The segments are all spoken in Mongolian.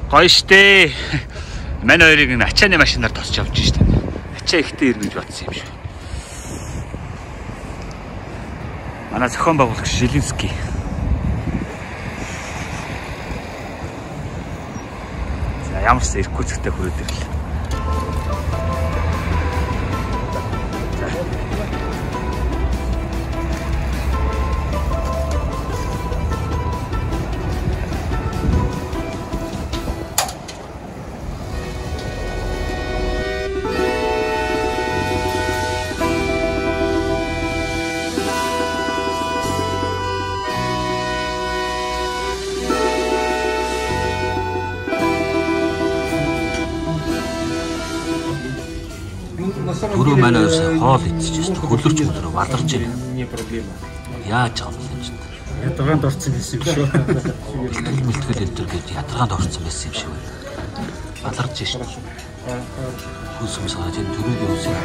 Гоё штэ. Мань хоёрыг ачааны машинаар тосч явж штэ. Ачаа ихтэй ирнэ гэж бодсон юм шүү. Манай зохион байгуулагч Жилинский. За ямарсан Иркутсктэй хүрээд ирлээ. Түрүү манай хоол идчихсэн. Хөлөрч өдрөө валарж ирээ. Яаж байгаа юм бэ? Ядгаанд орсон байсан юм шүү. Бэлтгэл өдөр гээд ядгаанд орсон байсан юм шиг байна. Валарж шээ. Хүсэм саад энэ түрүүгийн үсээ.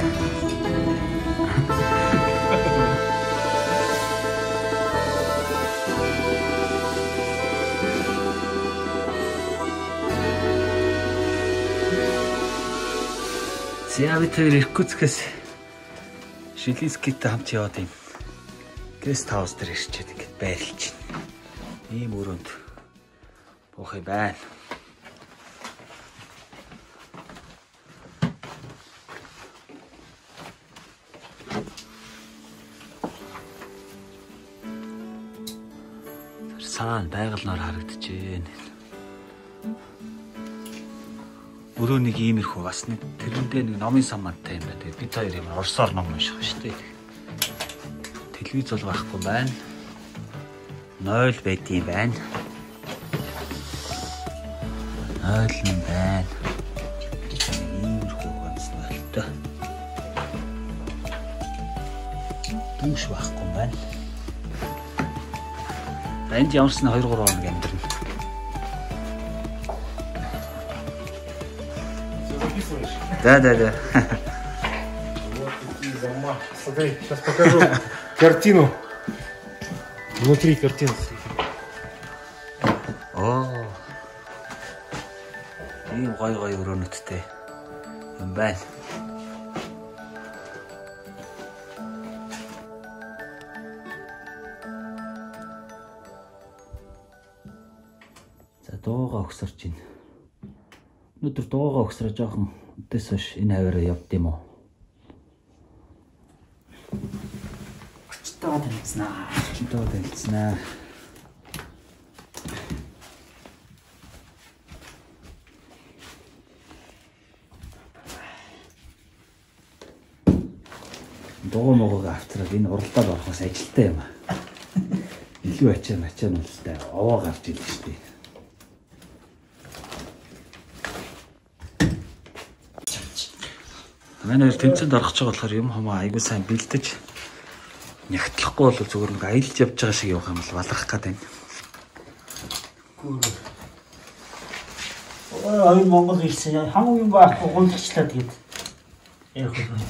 За бид хоёр Иркутскээс Жилинскийтэй хамт яваад юм. Гест хаус дээр ирчээд ингэж байрлаж байна. Ийм өрөөнд буух юм байна. Саан байгалнаар харагдчихээн. Өрөөнийг иймэрхүү бас нэг тэрэндээ нэг номын самантай юм байна. Тэгээд бид хоёр юм орсоор ном унших шүү дээ. Телевиз бол байхгүй байна. 0 байдсан байна. 0 нь байна. Иймэрхүү ганцтай. Дүүш байхгүй байна. Энд ямарсны 2-3 хоног амьдрна. Да. Вот такие дома. Смотри, сейчас покажу картину. Внутри картины. Оо. Ийм гой өрөөнөттэй юм байна. За дуугаа өгсөрч байна. Өнөөдөр дуугаа өгсөрөө жоохон өдөөс хойш энэ хаваараа явд юм уу? Очтоо танилцнаа. Дуу могоог авчраад энэ уралдаад орохоос ажилтаа юм аа. Илүү ачаан л та овоо гарч ийлээ шүү дээ. Манай хоёр тэнцэнд орох гэж болохоор юм хамаа айгуу сайн бэлдэж нягтлахгүй бол зүгээр нэг аялж явж байгаа шиг явах юм бол валрах гэдэг юм. Ой Монгол хэлсэн хамгийн юм байхгүй гонцчлаа тэгээд ярих юм.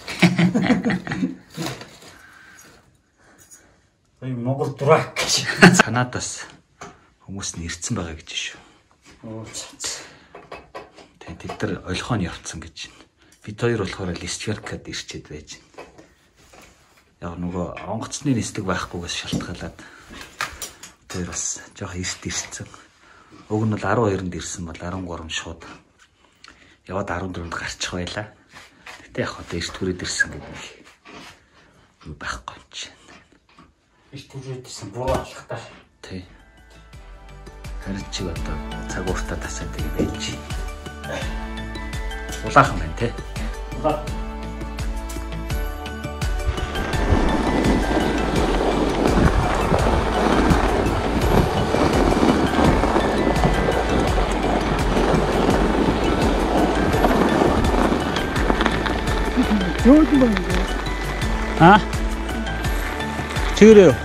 Ой Монгол дурак гэж. Канадаас хүмүүс нь ирцэн байгаа гэж шүү. Тэгээд тэд нар олихоон явцсан гэж байна. Бид хоёр болохоор Листверкад ирчээд байж байна. Яг нөгөө онгоцны нисдэг байхгүйгээс шалтгаалаад тэр бас жоохон эрт ирсэн. Уг нь бол 12-нд ирсэн бол 13 шууд яваад 14-нд гарчих байлаа. Гэтэ яг одоо эрт хүрээд ирсэн гэдэг юм байхгүй юм чинь. Эрт хүрээд ирсэн буруу алах та. Тий. Харин чи одоо цаг ууртаа тасаад тэгээ байж. Улаахан байна те. Жөөд юм аа? Чигээрээ.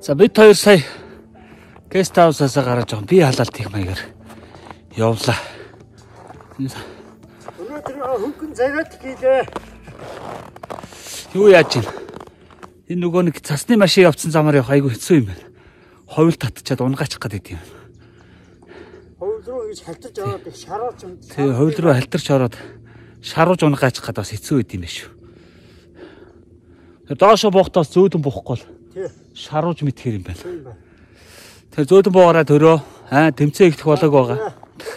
За бид хоёр сая гест хаусаас гараад байгаа би халаалтыг маягаар явлаа. Өнөөдөр хөнгөн цагаад хийлээ. Юу яаж юм? Энэ нөгөө нэг цасны машин явцсан замаар явах айгүй хэцүү юм байна. Ховл татчихад унгаачих гээд идэв юм. Ховл руу ингэж халтарч аваад шарууч юм. Тий, ховл руу халтарч ороод шарууж унгаачих гээд бас хэцүү байд юм биш үү? Доошо буухтаас зөөдөн буухгүй бол шарууж мэдхэр юм байна. Тэр зөөдөн буугараа төрөө тэмцээ ихтэх болоог байгаа.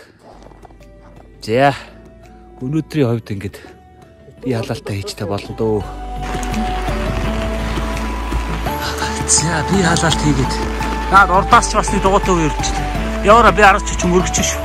За өнөөдрийн хувьд ингэж би халаалтаа хийжтэй болно дөө. За би халаалт хийгээд наад ордоос ч бас нэг дугуйтай үе ирж байна. Яваараа би аргач ч мөргөж шүү.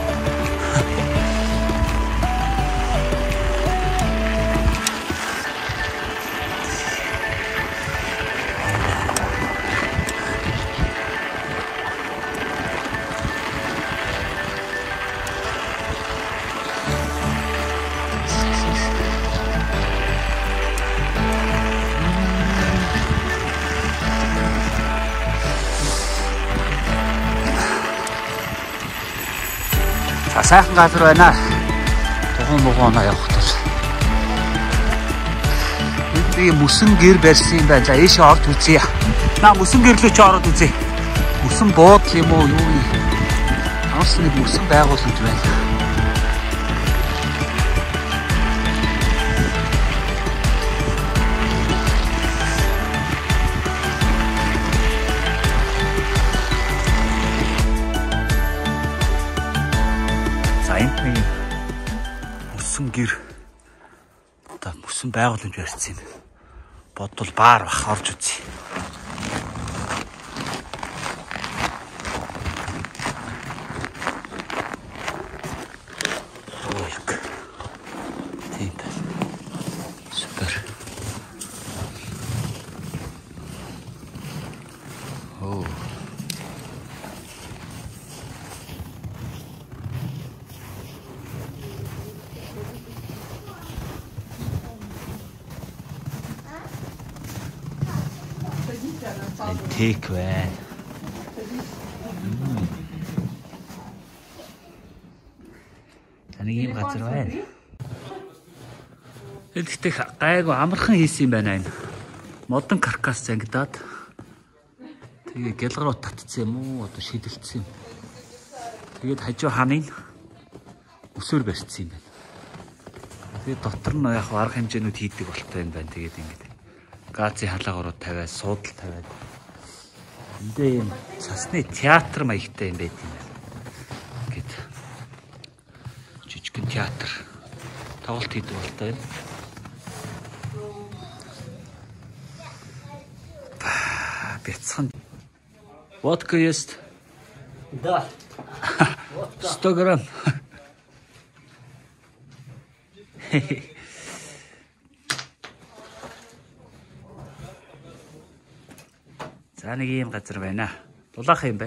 Сайхан газар байна. Тухайн муугана явах тул. Би мөсөн гэр барьсан юм байна. За ийшээ орж үзье. Наа мөсөн гэрлөө ч ороод үзье. Мөсөн буудал юм уу юу юм? Авс нэг мөсөн байгууламж байна. Мөсөн гэр одоо мөсөн байгууламж барьсан юм. Бодвол баар бах орж үзье. Тийм байна. Супер. Оо. Take away. Таны юм газар байна. Элэгтэй гайгүй амархан хийсэн юм байна энэ. Модон каркас зангидаад тэгээ гялгаруу татцсан юм уу? Одоо шидэлцсэн юм. Тэгээд хажуу ханыг өсөөр барьцсан юм байна. Тэгээд дотор нь яг арга хэмжээнүүд хийдэг болтой юм байна. Тэгээд ингэдэг газын халаагааруу тавиад суудал тавиад эндээ юм цасны театр маягтай юм байт юм байна. Гэт жижигхэн театр тоглолт хийдэг болтой юм. Бяцхан. Водка есть? Да. 100 грамм. За нэг юм газар байна. Дулаах юм байна.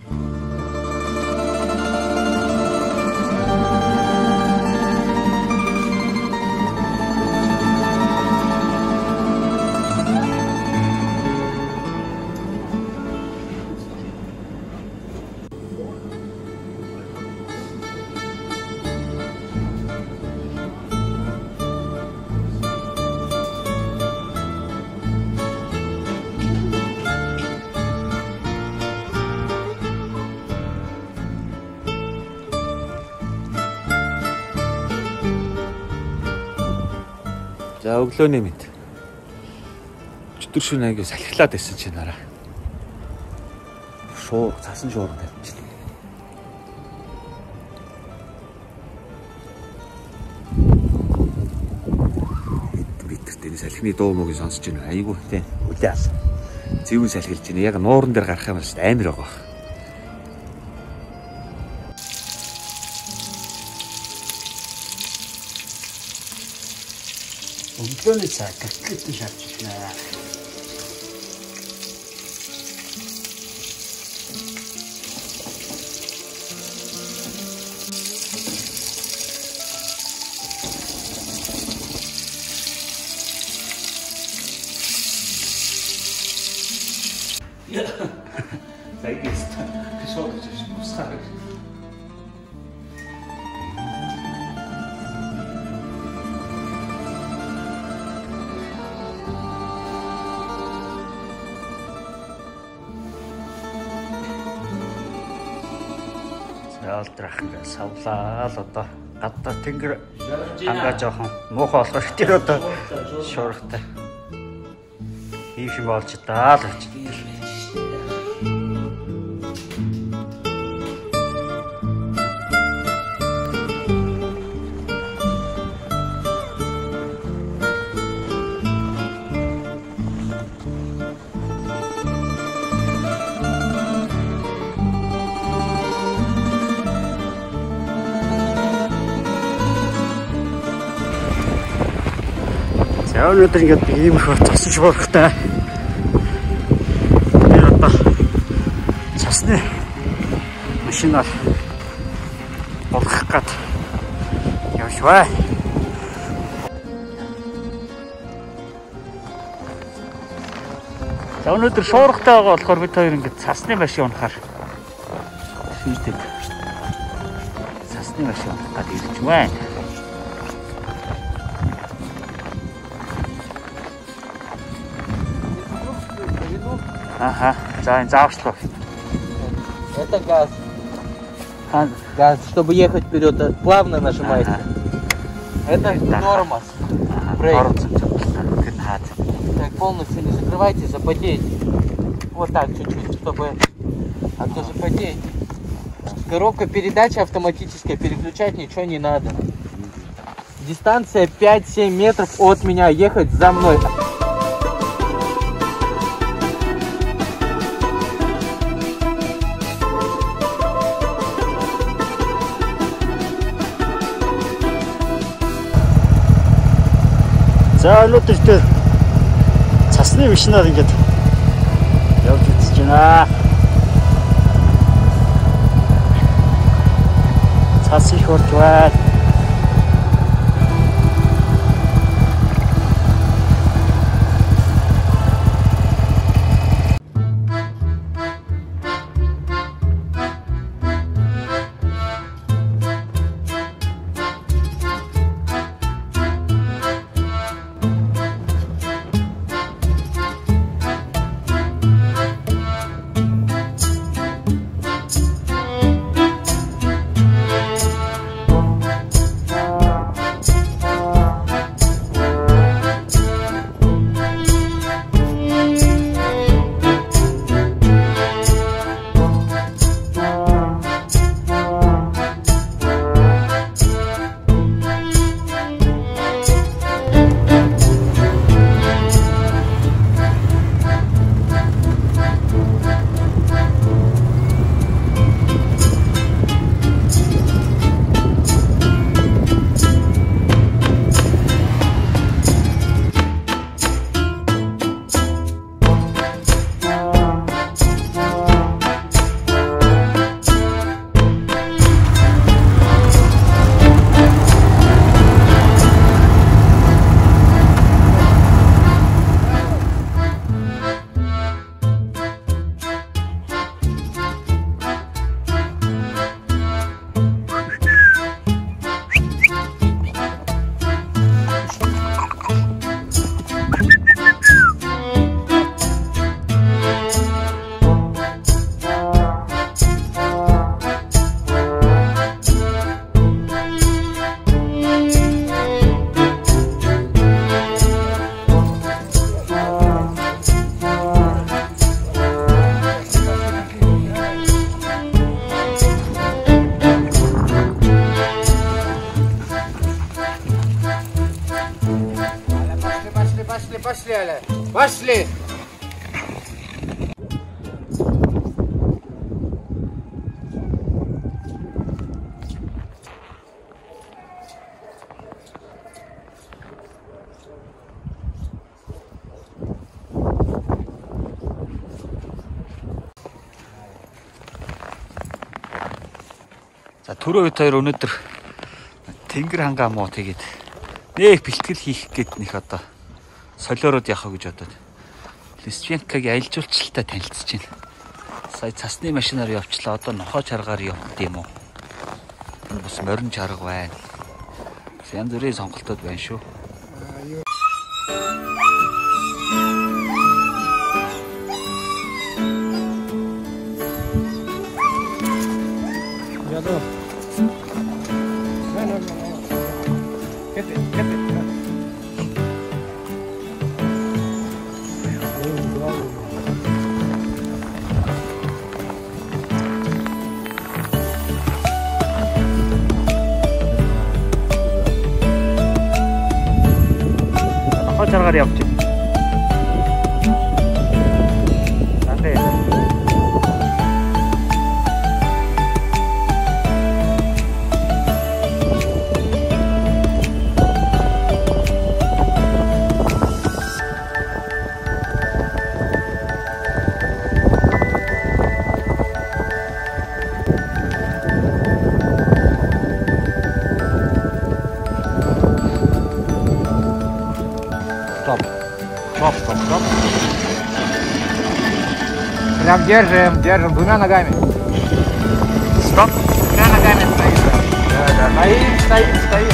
За өглөөний мэд. Өчтөр шөнө аягүй салхилаад байсан чи нараа. Шуу цасан шуурга тавьчихсан. Битэртэй салхины дуу мөгийг сонсож байна. Аягүй тий. Үлээ ал. Зэвүүн салхилж байна. Яг нууран дээр гарах юм шүү дээ. Амар байгаа. Өглөөний цай котлет шаарч байна. Зайгээс шууд гэж усаар. Яалдрах ингээ савлаа л одоо гадаа тэнгэр хангаа жоохон муухай болохоор тэр одоо шуурхтай ийм юм болж даа л гэж. Өнөөдөр ингээд ийм их цасч болохтай. Тэр одоо цасны машинаар болох гад явж бай. За өнөөдөр шуургатай байгаа болохоор бид хоёр ингээд цасны машин унахаар шийдээд цасны машин унах гад ирж байна. Ага, заавшло. Это газ. Газ, чтобы ехать вперед, плавно нажимаете. Это тормоз. Брейк. Так, полностью не закрывайте, запотеете. Вот так чуть-чуть, чтобы... А то запотеете. Коробка передач автоматическая, переключать ничего не надо. Дистанция 5-7 метров от меня, ехать за мной. За өнөөдөр цасны машинаар ингээд явж үзэж байна. Цас их урж байна. Пошли, Аля. Пошли. За түрүү үед хоёр өнөөдөр тэнгэр хангаа муу тэгээд нэг бэлтгэл хийх гээд нэг одоо солиороод явах гэж бодоод Лисвенкагийн аялал жуулчлалтай танилцж байна. Сая цасны машинаар явчлаа. Одоо нохоо чаргаар явах юм уу? Бас морин чарга байна. Янз бүрийн сонголтууд байна шүү. Чаргаар явж байна. Стоп. Прям держим двумя ногами. Стоп. Двумя ногами стоим. Да. Стоим.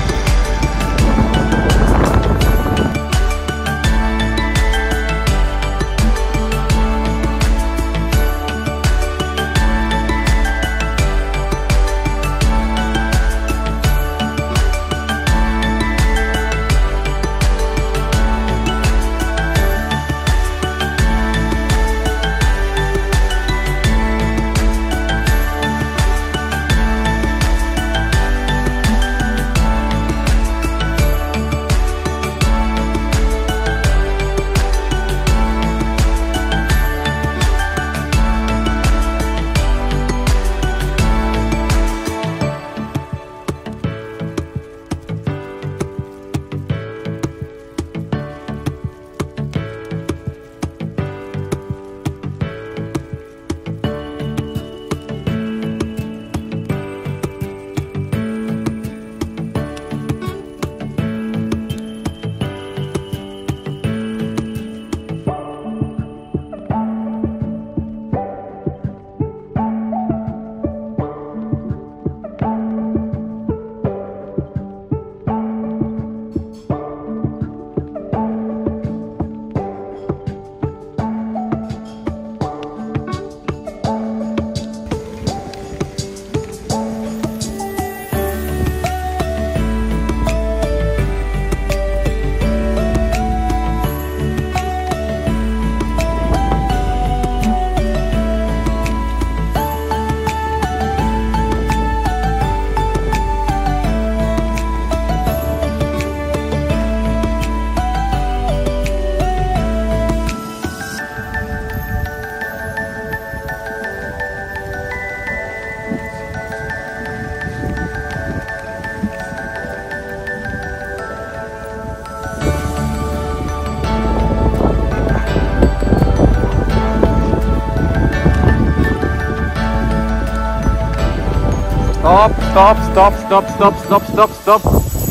Стоп.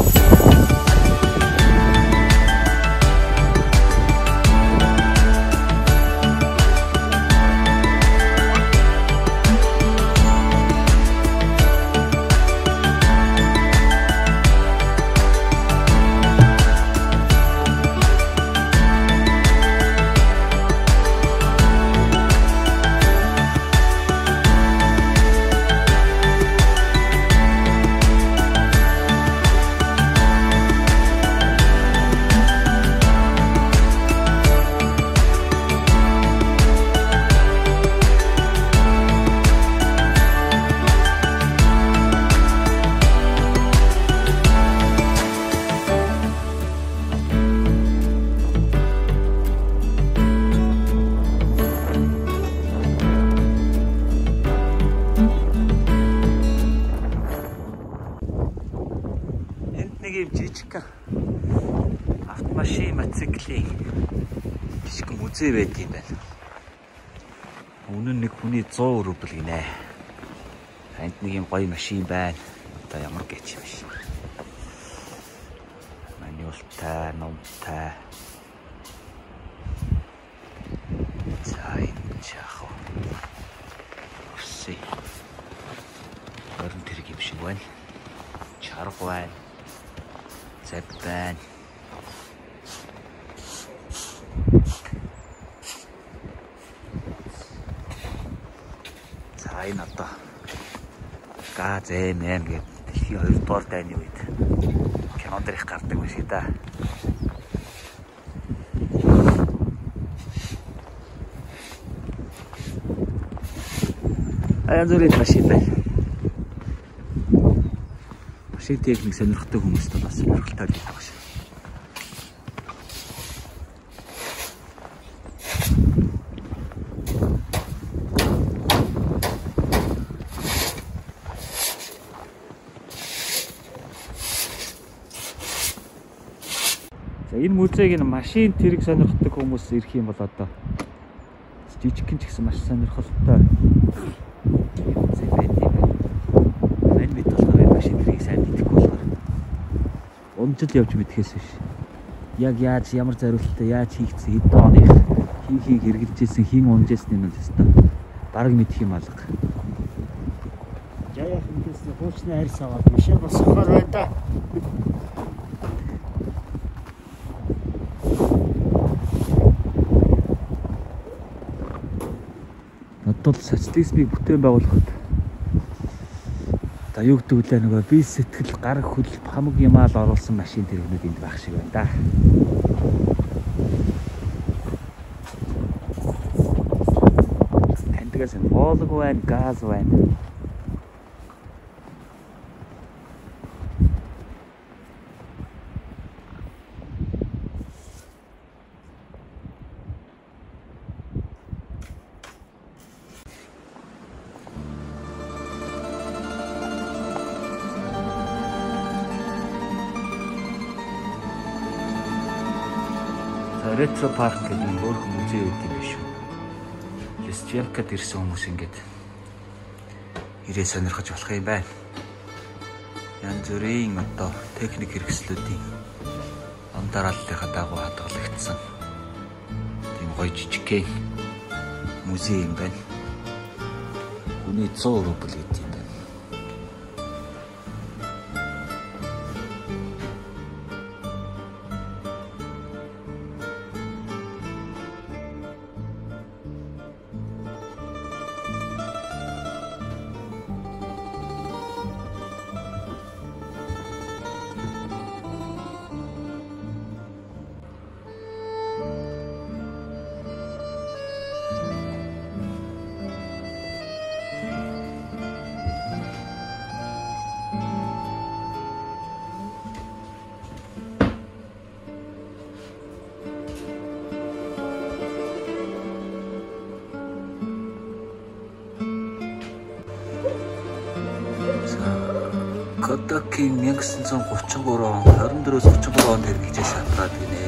жижиг автомашин, мотоциклийн жижиг музей байд юм байна. Үнэн нэг хүний 100 рубль гинэ. Энд нэг юм гоё машин байна. Одоо ямар гэж юм шиг. Маньултай, номтой. За энэ одоо газ M8 гэдэг дэлхийн 2 дугаар дайны үед кинонд их гардаг машин да. Аян зүрийн машин байна. Машин техник сонирхдаг хүмүүст бас сонирхолтой л байгаа шээ. За энэ музейг нь машин тэрэг сонирхдаг хүмүүс ирэх юм бол одоо жижигхэн ч гэсэн маш сонирхолтой музей байт юм байна. Мань бид болохоор машин тэрийг сайн мэдэхгүй болохоор унжил явж мэдхээс биш. Яг яаж ямар зориултаа яаж хийгдсэн хэдэн оных хийхийг хэрэгжилжсэн хин унжээсний нь тест бараг мэдх юм алга. Жаяах мэдээс хуучны арьс аваад машин босгохоор байна. Бодвол социализмыг бүтээн байгуулахад одоо юу гэдэг вэ нөгөө бие сэтгэл гар хөл хамаг юмаа л оруулсан машин тэрэгнүүд энд байх шиг байна да. Эндгээс нь боолог байна, газ байна. Ретро парк гэдэг нь өөр музей үүд юм биш үү? Листверкад ирсэн хүмүүс ингээд ирээ сонирхож болох юм байна. Янз бүрийн одоо техник хэрэгслүүдийн амдарааллынхаа дагуу хадгалагдсан тийм гоё жижигхэн музей юм байна. Үний 100 рубль гэдэг юм байна. Кодакийн 1933 он 24-34 онд хэрэгжиж шатраад гинэ.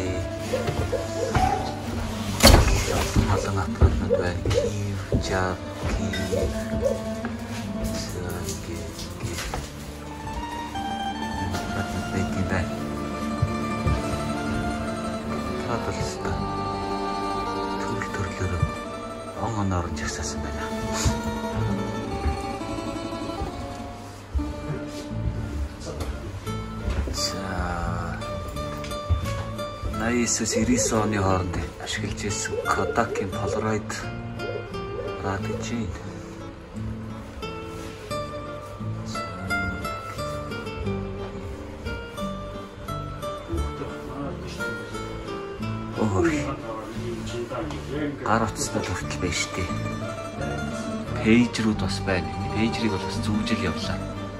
Олон аппаратууд байна. Жаки. Төрлөөр он орон жагсаасан байна. 89-90 оны хооронд ашиглаж ирсэн Kodak-ийн Polaroid радижийн гар утастай хүртэл байна шүү дээ. Пейжрүүд бас байна. Пейжрийг бол бас зүүжил явлаа.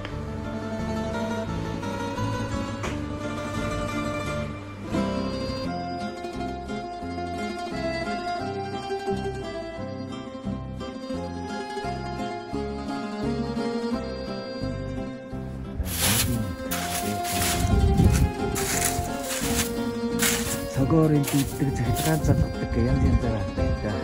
Цагаарын дийдэг захиргаан залгадаг янз янзаар байна да.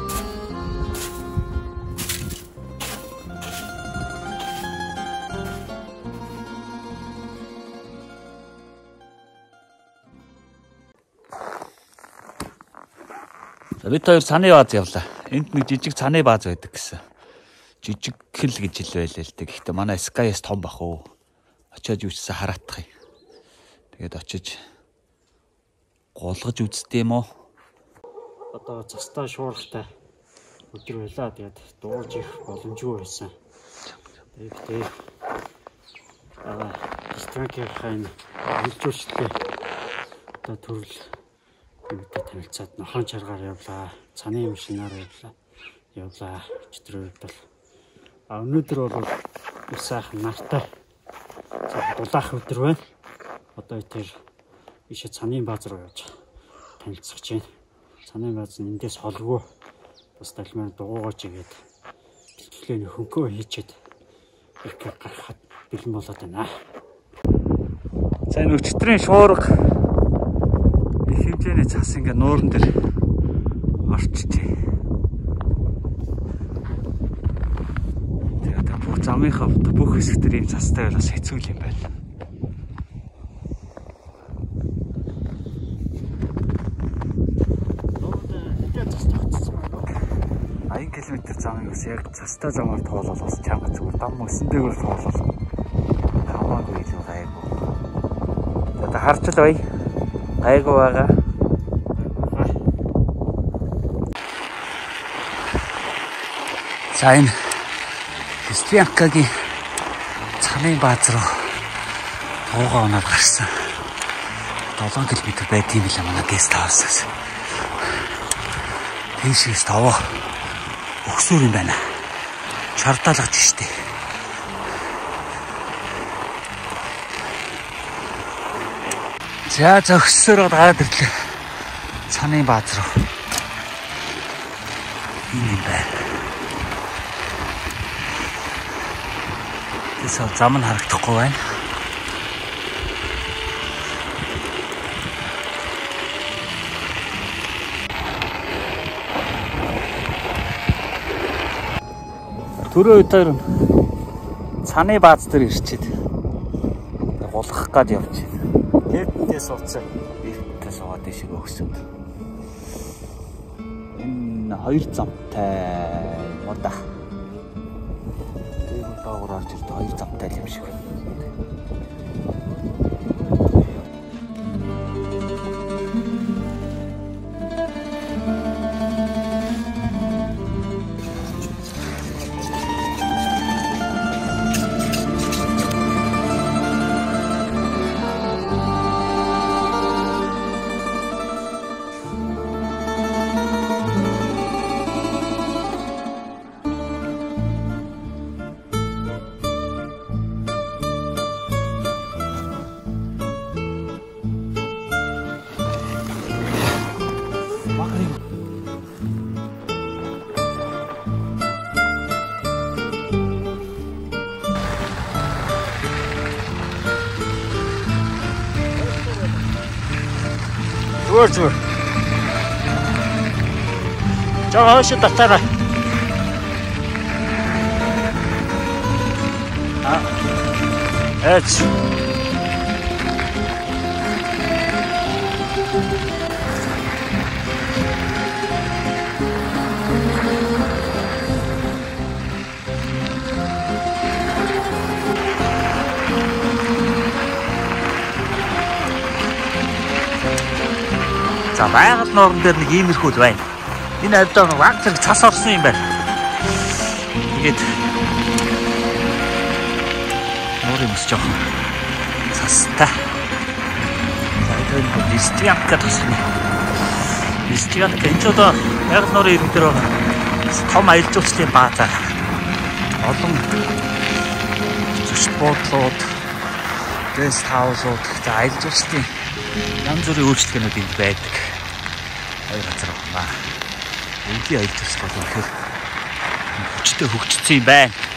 Бид хоёр цааны бааз явлаа. Энд нэг жижиг цааны бааз байдаг гэсэн. Жижиг хэл гэж хэлвэлээ л дээ. Гэхдээ манай Sky-с том бах уу. Очоод юучсан хараатах юм. Тэгээд очиж гулгаж үзтээ юм уу? Одоо цастаа шуурхтай өдөр байлаа. Тэгээд дуулж их боломжгүй байсан. Тэгээд Стракерхайн хилжүүлэлтээ одоо төрөл юмтай танилцаад нохон чаргаар явлаа. Цаны машинаар явлаа. Өчтөр бол өнөөдөр бол их сайхан нартай дулаах өдөр байна. Одоо тэр ишээ цаны бааз руу явж танилцах чинь. Цаны бааз нь эндээс холгүй. Бас талмаар дугуугаж игээд бэлтгэлээ хөнгөө хийчихэд их гарахад бэлэн болоод байна. За энэ өчтөрийн шуурга их хэмжээний цас ингээ нууран дээр орчжээ. Тэгээд бүх замынхаа бүх хэсэг дээр ийм цастай байлаас хэцүү юм байна. 80 км замыг бас яг цастай замаар тоолол бас чанга зүгээр дам өсөнтэйгээр тоолол хамаагүй илүү гайгүй. Одоо харж л бай. Гайгүй байгаа. За энэ Листвянкагийн цаны бааз руу туугаа оноод гарсан. 7 км байт юм л манай гест хаусаас. Тийшээс таваа өгсөр юм байна. Шардаалгаж штэ. За зөксөр гараад ирлээ. Цаны бааз руу. Энэ байна. Тэсээ зам нь харагдахгүй байна. Төрөө өдөр цаны бааз дээр ирчээд гулгах гад явж байна. Лифтээс уцаа. Лифтээс суугаад дэшиг өгсөн. Энэ хоёр замтай удаа. Дээгүүр доогуур орж ирд хоёр замтай юм шиг. Зүгээр. Жаа хойш татараа. Эц. За байгаль норн дээр нэг иймэрхүү л байна. Энэ авдаа ваг зэрэг цас орсон юм байна. Тэгээд нуурын мөс жоохон цастай. За энэ Листвянка тасна. Листвянка энэ ч одоо байгаль нуурын иргэн дээр том аялал жуулчлалын баазаа. Олон зочд буудлууд, гест хаусууд, за аялал жуулчлалын янз бүрийн үйлчлэгнүүд энд байдаг. Хоёр газар байна. Эндийн аялал жуулчлал бол ихээр хүчтэй хөгжсөн юм байна.